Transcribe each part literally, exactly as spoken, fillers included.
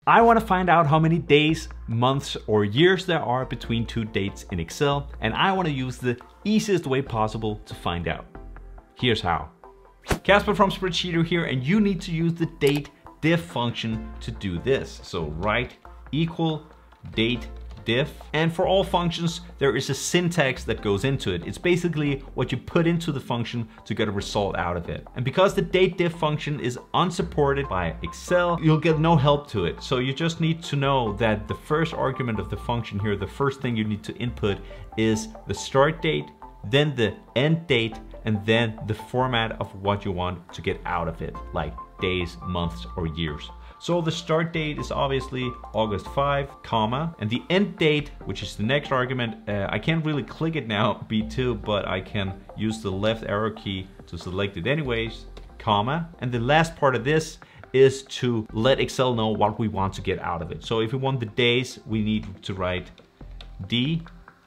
I want to find out how many days, months, or years there are between two dates in Excel, and I want to use the easiest way possible to find out. Here's how. Casper from Spreadsheeter here, and you need to use the DATEDIF function to do this. So write equal DATEDIF, and for all functions there is a syntax that goes into it. It's basically what you put into the function to get a result out of it. And because the DATEDIF function is unsupported by Excel, you'll get no help to it. So you just need to know that the first argument of the function here, the first thing you need to input is the start date, then the end date, and then the format of what you want to get out of it, like days, months, or years. So the start date is obviously August fifth, comma, and the end date, which is the next argument, uh, I can't really click it now, B two, but I can use the left arrow key to select it anyways, comma, and the last part of this is to let Excel know what we want to get out of it. So if we want the days, we need to write D,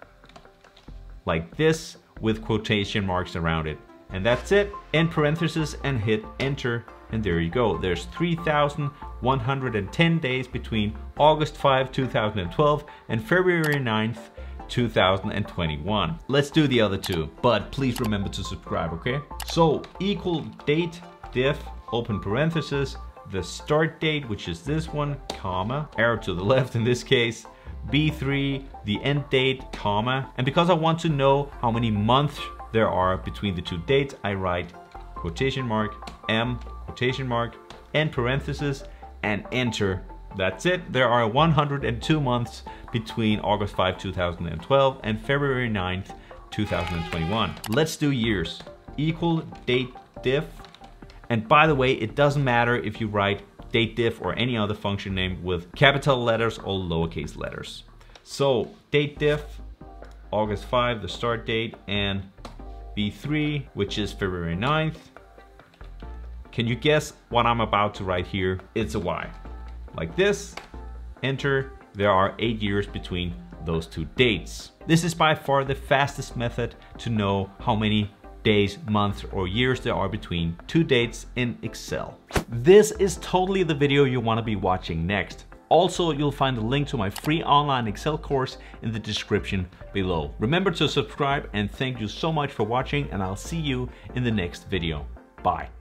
like this, with quotation marks around it. And that's it, end parentheses and hit enter. And there you go. There's three thousand one hundred ten days between August fifth, two thousand twelve and February ninth, two thousand twenty-one. Let's do the other two, but please remember to subscribe, okay? So equal date diff, open parentheses, the start date, which is this one, comma, arrow to the left in this case, B three, the end date, comma. And because I want to know how many months there are between the two dates, I write quotation mark, M, quotation mark, end parentheses, and enter. That's it. There are one hundred two months between August fifth, two thousand twelve and February ninth, two thousand twenty-one. Let's do years. Equal date diff. And by the way, it doesn't matter if you write DATEDIF or any other function name with capital letters or lowercase letters. So DATEDIF, August fifth, the start date, and B three, which is February ninth. Can you guess what I'm about to write here? It's a Y. Like this, enter. There are eight years between those two dates. This is by far the fastest method to know how many days, months, or years there are between two dates in Excel. This is totally the video you want to be watching next. Also, you'll find a link to my free online Excel course in the description below. Remember to subscribe, and thank you so much for watching, and I'll see you in the next video. Bye.